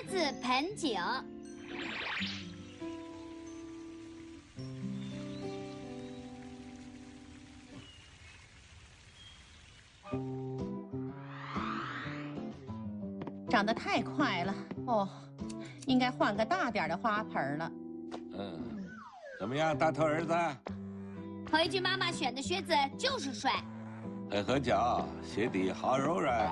子盆景。 长得太快了哦，应该换个大点的花盆了。 怎么样，大头儿子？ 回去妈妈选的靴子就是帅， 很合脚，鞋底好柔软。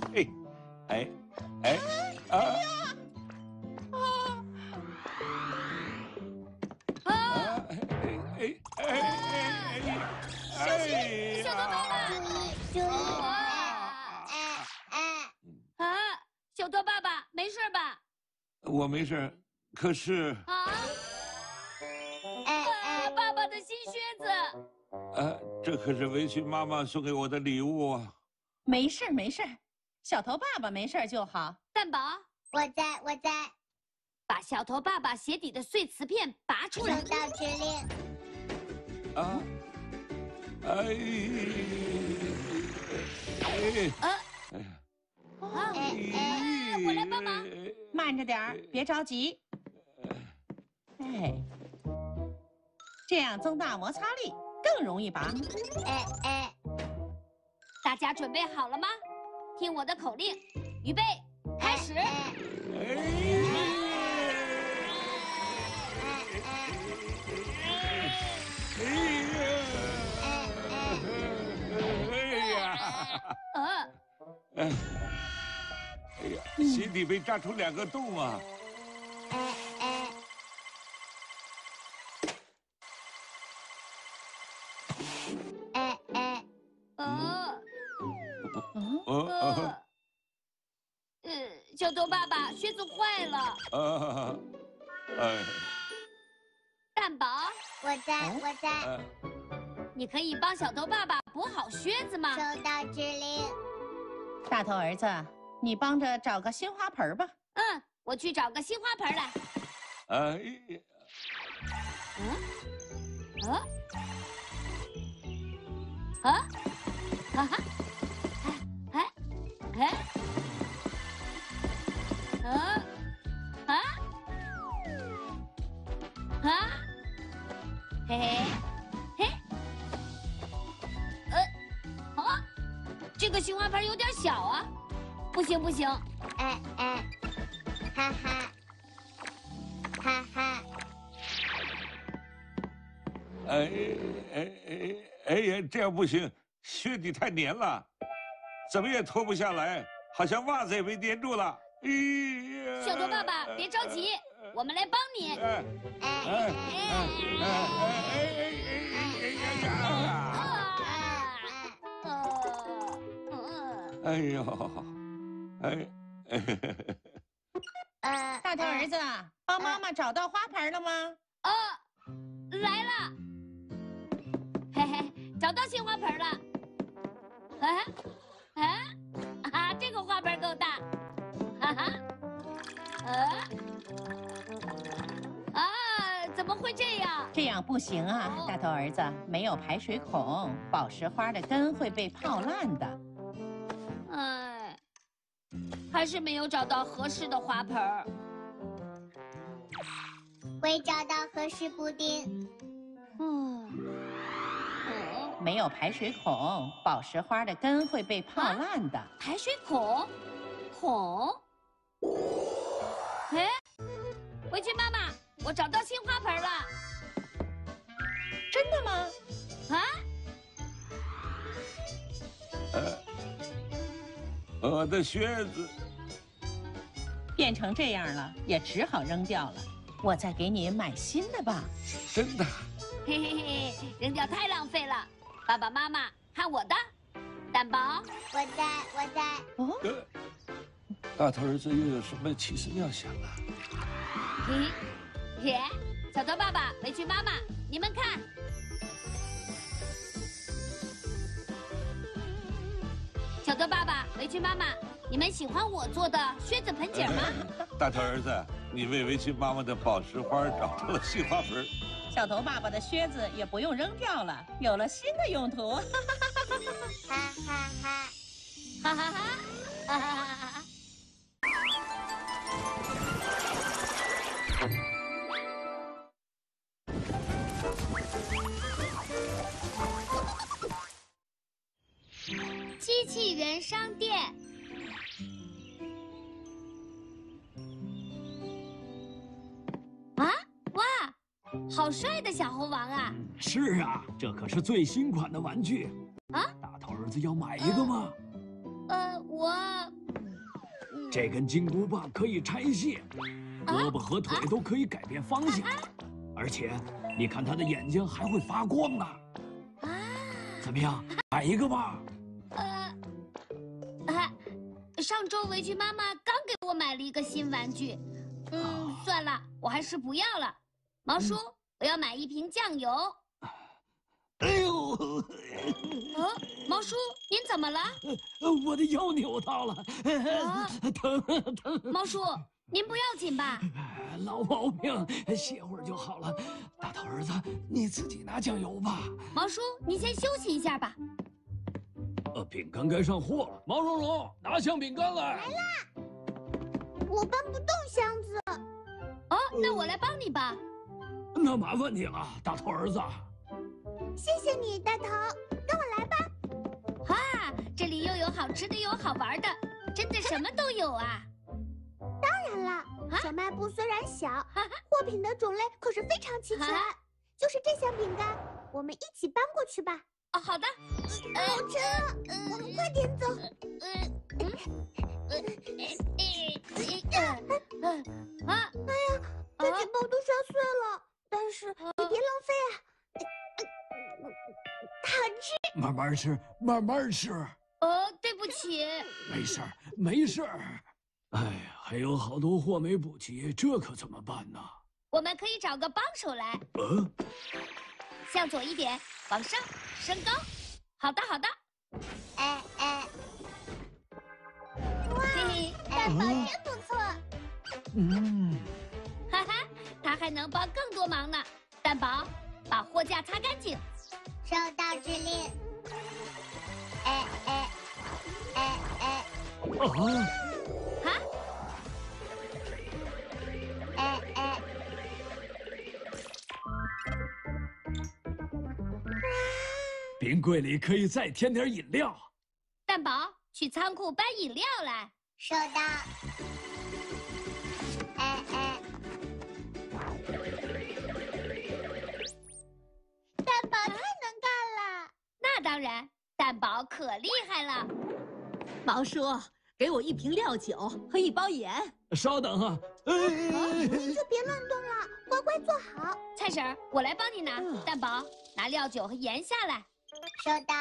小头爸爸！ 注意！ 小头爸爸，没事吧？ 我没事，可是爸爸的新靴子。 这可是围裙妈妈送给我的礼物啊。 没事没事，小头爸爸没事就好。 蛋宝， 我在。 把小头爸爸鞋底的碎瓷片拔出来。 收到指令。 我来帮忙。 慢着点儿，别着急。这样增大摩擦力，更容易拔。 大家准备好了吗？听我的口令，预备，开始。 鞋底被扎出2个洞啊！ 小头爸爸，靴子坏了。蛋宝， 我在。 你可以帮小头爸爸补好靴子吗？ 收到指令。 大头儿子，你帮着找个新花盆吧。 我去找个新花盆来。这个新花盆有点小啊，不行。 哈哈。 这样不行，靴底太粘了，怎么也脱不下来，好像袜子也被粘住了。 小头爸爸，别着急，我们来帮你。 大头儿子，帮妈妈找到花盆了吗？ 来了，找到新花盆了。这个花盆够大。怎么会这样？ 这样不行啊，大头儿子，没有排水孔，宝石花的根会被泡烂的。 还是没有找到合适的花盆。 会找到合适补丁。 没有排水孔，宝石花的根会被泡烂的。 排水孔？围裙妈妈，我找到新花盆了。 真的吗？ 我的靴子变成这样了，也只好扔掉了。我再给你买新的吧。 真的？ 扔掉太浪费了。爸爸妈妈，看我的，蛋宝， 我在。 大头儿子又有什么奇思妙想啊？ 小头爸爸，围裙妈妈，你们看。小头爸爸，围裙妈妈，你们喜欢我做的靴子盆景吗？ 大头儿子，你为围裙妈妈的宝石花找到了新花盆。 小头爸爸的靴子也不用扔掉了，有了新的用途。 哈哈哈！ 哈哈哈！哈哈哈！ 机器人商店。啊，哇，好帅的小猴王啊！ 是啊，这可是最新款的玩具。 啊， 大头儿子要买一个吗？这根金箍棒可以拆卸，胳膊和腿都可以改变方向，而且你看它的眼睛还会发光呢。 啊， 怎么样，买一个吧？ 上周围裙妈妈刚给我买了一个新玩具，算了，我还是不要了。毛叔，我要买一瓶酱油。 哎呦！ 毛叔，您怎么了？ 我的腰扭到了，疼。 毛叔，您不要紧吧？ 老毛病，歇会儿就好了。大头儿子，你自己拿酱油吧。 毛叔，你先休息一下吧。 饼干该上货了。毛茸茸，拿箱饼干来。 来啦！我搬不动箱子。 那我来帮你吧。 那麻烦你了，大头儿子。 谢谢你，大头，跟我来吧。 哇，这里又有好吃的，又有好玩的，真的什么都有啊！ 当然了，小卖部虽然小，货品的种类可是非常齐全。就是这箱饼干，我们一起搬过去吧。 好的。 好沉，我们快点走。这几包都摔碎了，但是你别浪费啊。好吃。 慢慢吃，慢慢吃。 对不起。 没事儿，没事儿。哎呀，还有好多货没补齐，这可怎么办呢？ 我们可以找个帮手来。向左一点，往上升高。好的，好的。 哇，蛋堡真不错。 哈哈，他还能帮更多忙呢。蛋宝，把货架擦干净。 收到指令。 冰柜里可以再添点饮料。 蛋宝，去仓库搬饮料来。 收到。蛋宝太能干了。 那当然，蛋宝可厉害了。 毛叔，给我一瓶料酒和一包盐。 稍等啊！ 你就别乱动了，乖乖坐好。 菜婶儿，我来帮你拿。蛋宝，拿料酒和盐下来。 收到。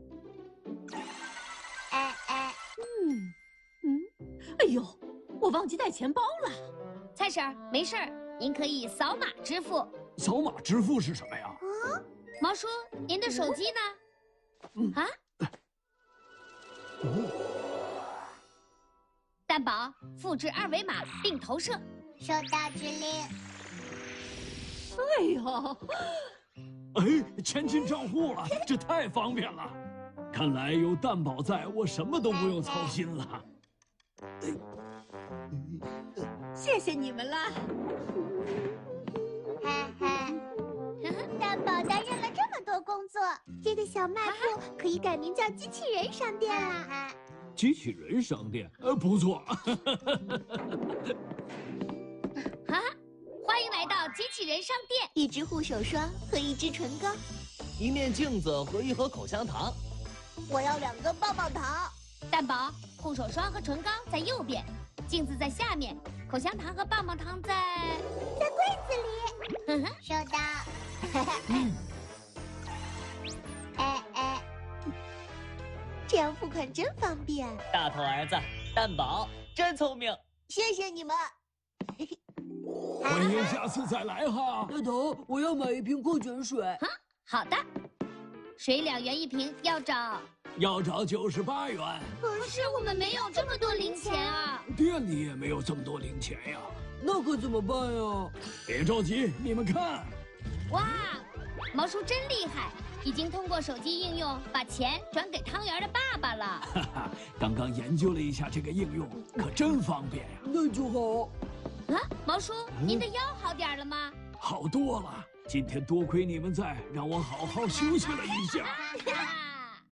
哎呦，我忘记带钱包了。 菜婶儿，没事儿，您可以扫码支付。 扫码支付是什么呀？ 毛叔，您的手机呢？蛋宝，复制二维码并投射。 收到指令。 哎呦， 钱进账户了，这太方便了。看来有蛋宝在，我什么都不用操心了。 谢谢你们了。 蛋宝担任了这么多工作，这个小卖部可以改名叫机器人商店啦。 机器人商店，不错。 欢迎来到机器人商店。 一支护手霜和一支唇膏， 一面镜子和一盒口香糖。 我要2个棒棒糖。 蛋宝，护手霜和唇膏在右边，镜子在下面，口香糖和棒棒糖在柜子里。收到。这样付款真方便。 大头儿子，蛋宝真聪明。 谢谢你们。 欢迎下次再来哈。 大头，我要买一瓶矿泉水。 好的。水2元一瓶，要找 98元。 可是我们没有这么多零钱啊。 店里也没有这么多零钱呀。 那可怎么办呀？ 别着急，你们看。 哇，毛叔真厉害，已经通过手机应用把钱转给汤圆的爸爸了。 哈哈，刚刚研究了一下这个应用，可真方便呀。 那就好。 毛叔，您的腰好点了吗？ 好多了。今天多亏你们在，让我好好休息了一下。